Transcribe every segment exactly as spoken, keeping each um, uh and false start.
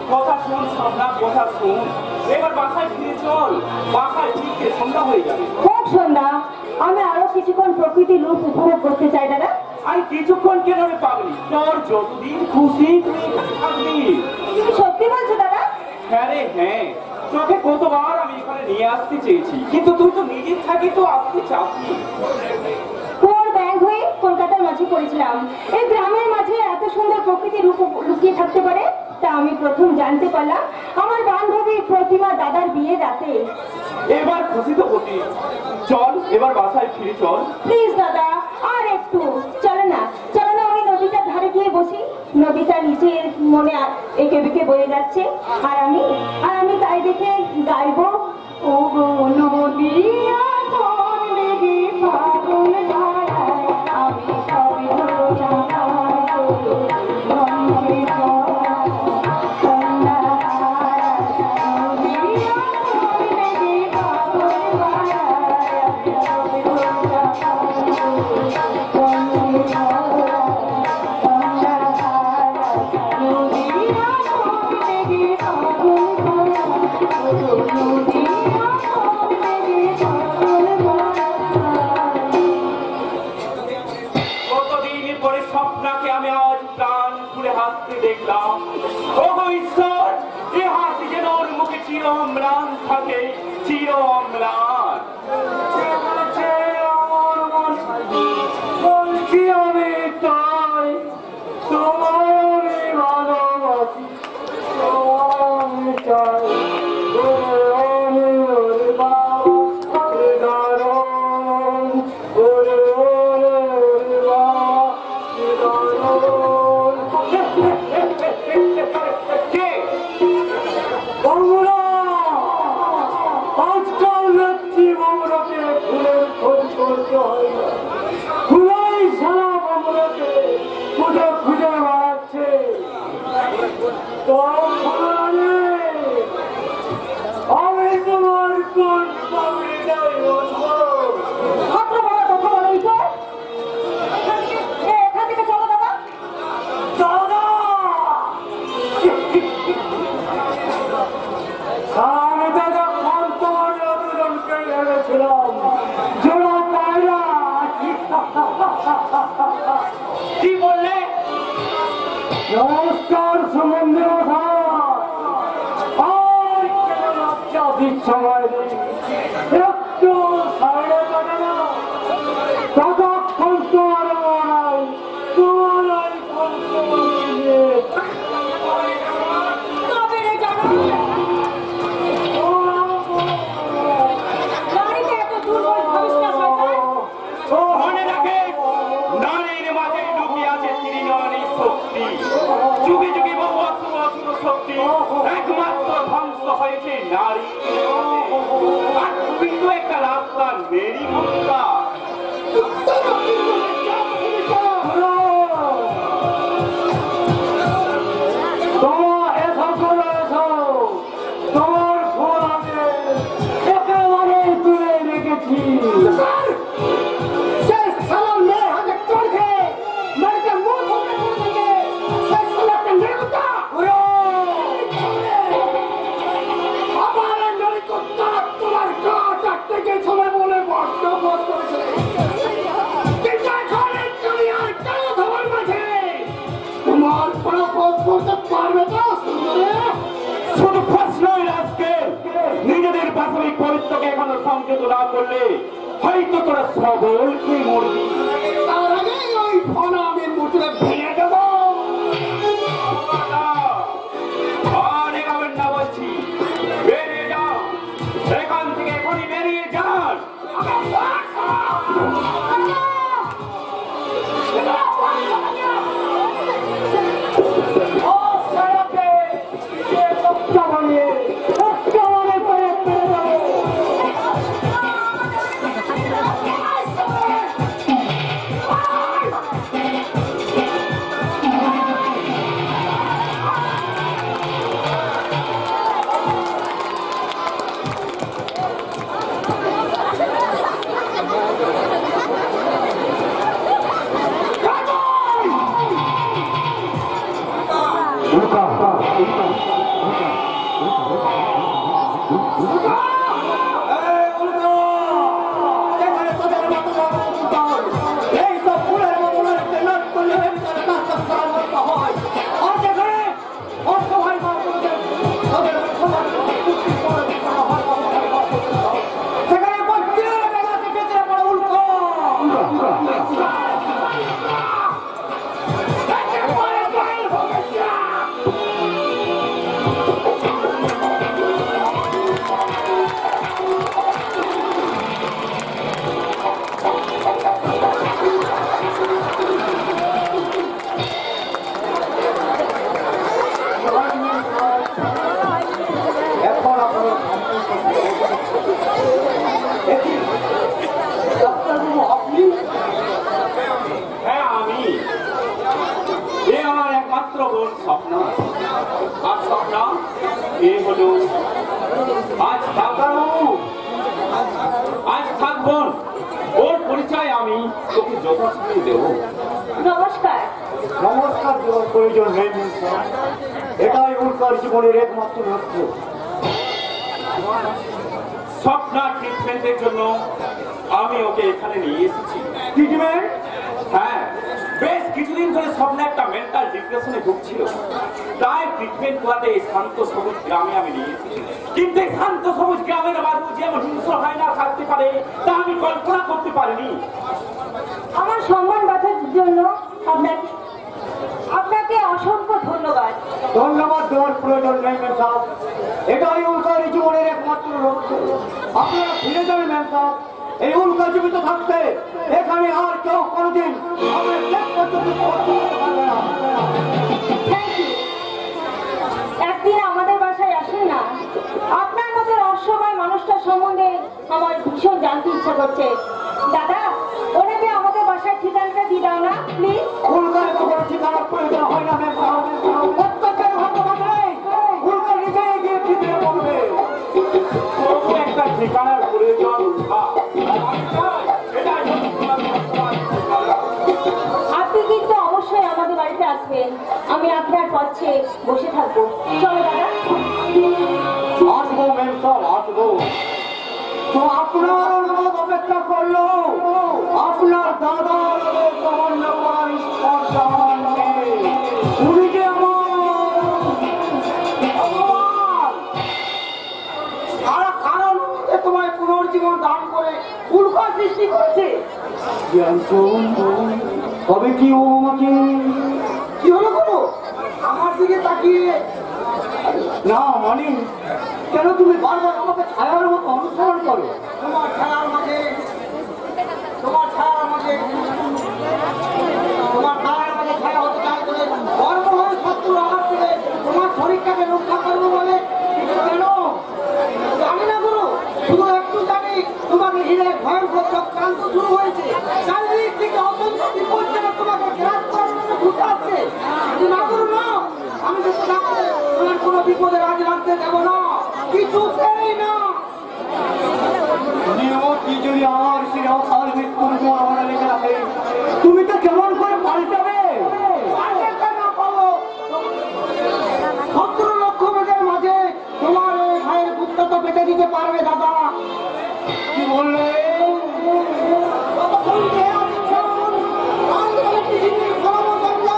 কথা শুন সামনা, কথা শুন। এবার বাসায় ফিরে চল, বাসায় ফিরতে সন্ধ্যা হয়ে যাবে। হোক সন্ধ্যা, আমি আরো কিছুক্ষণ প্রকৃতির রূপ উপভোগ করতে চাই দাদা। আর কিছুক্ষণ কেন রে পাগলি, তোর যতদিন খুশি তুই এখানে থাকবি। তুমি সত্যি বলছো দাদা? হ্যাঁ রে হ্যাঁ, তোকে কতবার আমি এখানে নিয়ে আসতে চেয়েছি, কিন্তু তুই তো নিজের থাকি তো আসতে চাসনি। কোন ব্যাংক হয়ে কলকাতার মাঝে পড়েছিলাম, এই গ্রামের মাঝে এত সুন্দর প্রকৃতির রূপ লুকিয়ে থাকতে পারে তা আমি প্রথম জানতে পারলাম আমার বান্ধবী প্রতিমা দাদার বিয়ে রাতে। এবার খুশি তো হতি, চল এবার বাসায় ফিরে চল। প্লিজ দাদা, আর একটু চলো না, চলো না আমি নদীটার ধারে গিয়ে বসি। নদীটা নিচে মনে এঁকে বেঁকে বয়ে যাচ্ছে, আর আমি আর আমি তাই দেখে গাইবো, ও গো নদী এখন বেগে ফাগুন ধারায়, আমি সবে ধরো জানাই রঙে ভরা সন্ধ্যা হারায়, নদী এখন বেগে ফাগুন ধারায়, আমি সবে ধরো কতদিন পরে স্বপ্নাকে আমি আজ প্রাণ খুলে হাসতে দেখলাম। ওগো ঈশ্বর, এ হাসি যেন ওর মুখে চির অম্লান থাকে, চির অম্লান। বলছি আমি তাই, তোমায় আমি ভালোবাসি, তোমায় আমি চাই। কি বললে? নমস্কার সম্বন্ধে সময় একটু সাইডে কাটে না, ততক্ষণ তোমার নাই, তোমার মনে রাখে, নারীর মাঝে লুকিয়ে আছে ত্রিনয়নী শক্তি। যুগে যুগে বহু অসুর অসুর শক্তি, একমাত্র ধ্বংস হয়েছে নারী। আর তুমি তো একটা রাস্তা মেরি মুক্তা। তোমার ফোন আমি একেবারে তুলে রেখেছি। শুধু প্রশ্নই আজকে নিজেদের প্রাথমিক পবিত্রকে এখনো সংযত না করলে হয়তো তোরা সকলকে মরবি। তার আগে ওই ফোন আমি মুঠে ভেঙে দেব। আর এগাবেন না বলছি, বেরিয়ে যাও এখান থেকে, এখনই বেরিয়ে যান। প্রশ্রয় দেব। নমস্কার। নমস্কার দেওয়ার প্রয়োজন নেই মেমসাহ, এটাই উল্কার জীবনের একমাত্র লক্ষ্য। স্বপ্নার ট্রিটমেন্টের জন্য আমি ওকে এখানে নিয়ে এসেছি। ট্রিটমেন্ট? হ্যাঁ, বেশ কিছুদিন ধরে স্বপ্নে একটা মেন্টাল ডিপ্রেশনে ভুগছিল, তাই ট্রিটমেন্ট করাতে এই শান্ত সবুজ গ্রামে আমি নিয়ে এসেছি। কিন্তু এই শান্ত সবুজ গ্রামের মানুষ যে এমন হিংস্র হয় না থাকতে পারে তা আমি কল্পনা করতে পারিনি। আমার সম্মান বাঁচার জন্য আপনাকে আপনাকে অসংখ্য ধন্যবাদ। ধন্যবাদ দেওয়ার প্রয়োজন নেই মেমসাহ, এটাই উল্কার জীবনের একমাত্র লক্ষ্য। আপনারা ফিরে যাবেন মেমসাহ, এই উল্কা জীবিত থাকতে এখানে আর কেউ কোনোদিন আমাদের শেষ পর্যন্ত করতে পারবে না। Thank you. একদিন আমাদের বাসায় আসেন না, আপনার মতো রহস্যময় মানুষটার সম্বন্ধে আমার ভীষণ জানতে ইচ্ছা করছে। দাদা, ওনাকে আমাদের বাসার ঠিকানাটা দিয়ে দাও না প্লিজ। উল্কার কোনো ঠিকানার প্রয়োজন হয় না মেমসাহ, প্রত্যেকের ভাগ্যবাদে উল্কা নিজেই গিয়ে ঠিকরে পড়বে। তবু একটা ঠিকানার প্রয়োজন উঠা। এটাই হচ্ছে তোমার বর্তমান ঠিকানা। আপনি কিন্তু অবশ্যই আমাদের বাড়িতে আসবেন, আমি আপনার পক্ষে বসে থাকবো। চলো দাদা। আসবো মেমসাহ, আসবো। তো আপনার অনুরোধ অপেক্ষা করলো আপনার দাদার তমন্ন করার স্পর্শা উনি যে আমার ভগবান, সারা কারণ যে তোমায় পুনর্জীবন দান করে উল্কা সৃষ্টি করেছে। তবে কি ও আমাকে কি হলো গো আমার দিকে তাকিয়ে? না মানে কেন তুমি বারবার আমাকে ছায়ার মতো অনুসরণ করো? তোমার ছায়ার মাঝে তোমার ছায়ার মাঝে তোমার ছায়ার মাঝে ছায়া হতে চাই বলে গর্ব হয়ে শত্রু আমার থেকে তোমার শরীরটাকে রক্ষা করবো বলে কেন জানি না গুরু, শুধু একটু জানি তোমাকে ঘিরে ভয়ঙ্কর চক্রান্ত শুরু হয়েছে। চারিদিক থেকে অত্যন্ত বিপজ্জনক তোমাকে গ্রাস করার জন্য ছুটে আসছে। না গুরু না, আমি কিন্তু না করে তোমার কোনো বিপদে রাজি রাখতে দেবো না, কিছুতেই না। নিয়তি যদি আমার শিরাও তার মৃত্যুর পর লেগে রাখে, তুমি তো কেমন করে পাল্টাবে? সতেরো লক্ষ মেঘের মাঝে তোমার এই ভাইয়ের গুপ্তা তো পেটে দিতে পারবে দাদা। কি বললে? পৃথিবীর সর্বজন্য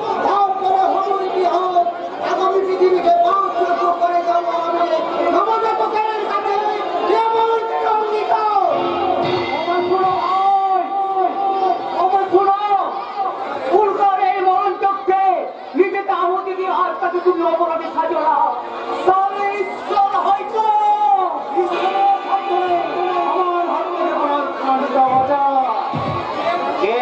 আগামী পৃথিবীকে পাঁচ লক্ষ করে যাবো আমি নবজাতকের কাছে। নিজেকে আহতি দিয়ে আর তাকে তুমি অপরাধী সাজো না। তবে ঈশ্বর হয়তো ঈশ্বরের মাধ্যমে আমার হাতে আমার কাজটা বাজা। কে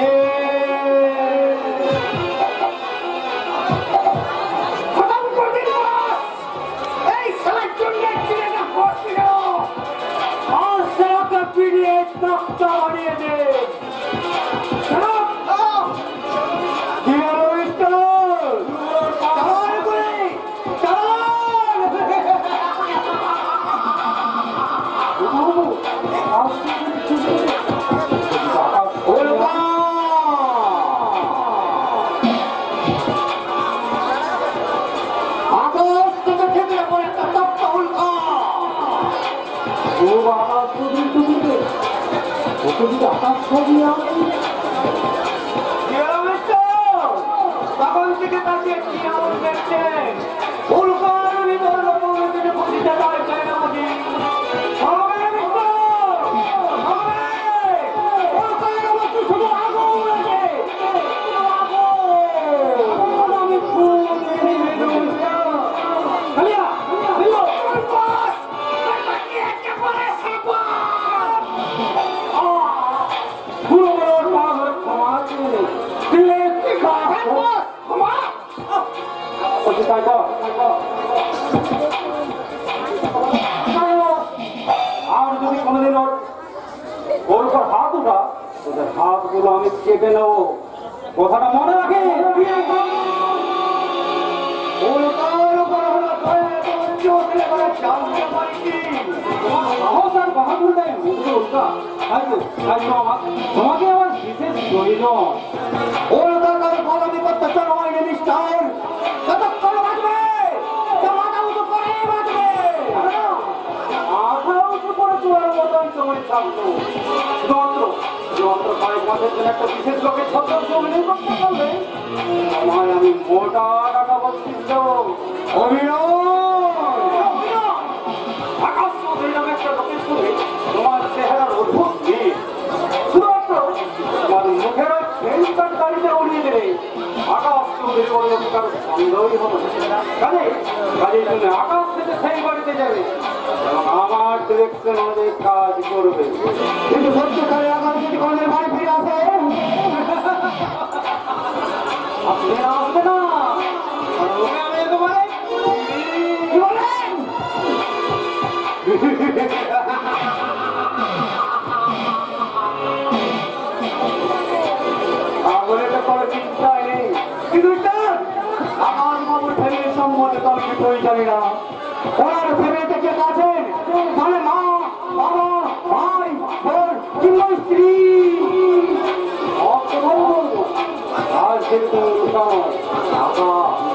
খতম করে দিল এই সালার জন্য চিড়েটা পড়তে গেল আর সালাকে পিড়িয়ে তক্তা বানিয়ে দে। তখন থেকে তাকে কি আওয়াজ দেখছেন? উল্কার ভিতর লোকের খুশিতে তার চাই না বুঝি। আর যদি কোনোদিন ওর ওর উপর হাত উঠা, তোদের হাতগুলো আমি চেপে নেবো, কথাটা মনে রাখে। সাহস আর বাহাদুর দেয় উল্কা। তোমাকে আমার বিশেষ প্রয়োজন। ওর দরকার কলমি করতে চলো আইনে নিষ্ঠার যতক্ষণ বাঁচবে তা মাথা উঁচু করে বাঁচবে। মাথা উঁচু করে চলার মতন সময় থাকতো শুধুমাত্র শুধুমাত্র কয়েক মাসের জন্য একটা বিশেষ লোকের ছত্র অভিনয় করতে পারবে আমায় আমি মোটা টাকা বলছিস দেবো। আকাশ চৌধুরী নামে একটা লোকের সঙ্গে তোমার চেহারার অদ্ভুত মিল। শুধুমাত্র তোমার মুখের ওই ফেন্সার গাড়িতে উড়িয়ে দেবে আকাশ চৌধুরী বলে কারো সন্দেহই হবে না। কাজে কাজের জন্য আকাশ থেকে সেই বাড়িতে যাবে এবং আমার ডিরেকশন অনুযায়ী কাজ করবে। কিন্তু সত্যকারে আগাম যদি কোনদিন বাড়ি ফিরে আসে আসবে না আসবে না কারণ ওকে আমি একেবারে কি বলেন? বলে তো কোনো চিন্তাই নেই। কিন্তু আমার বাবুর ফ্যামিলির সম্বন্ধে তো আমি কিছুই জানি না। ওনার ফ্যামিলিতে কে আছেন? মানে মা, বাবা, ভাই, বোন কিংবা স্ত্রী? অর্থ বলবো আর কিন্তু টাকা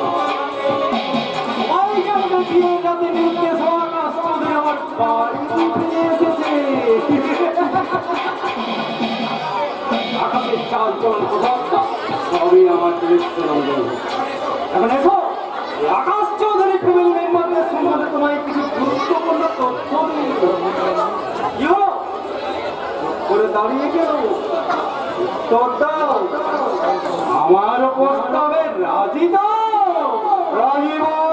ওই যে আমাদের বিয়ে যাতে বিরুদ্ধে আকাশ চৌধুরী আমার বাড়িতে ফিরে এসেছে। আকাশের চাল চলন প্রভাবটা সবই আমার ডিরেকশন অনুযায়ী। এখন এসো এই আকাশ চৌধুরী ফ্যামিলি মেম্বারদের সম্বন্ধে তোমায় কিছু গুরুত্বপূর্ণ তথ্য দিয়ে দেবো। কি হলো? করে দাঁড়িয়ে গেল উত্তর দাও। আমার প্রস্তাবে রাজি তো? রাজি বল।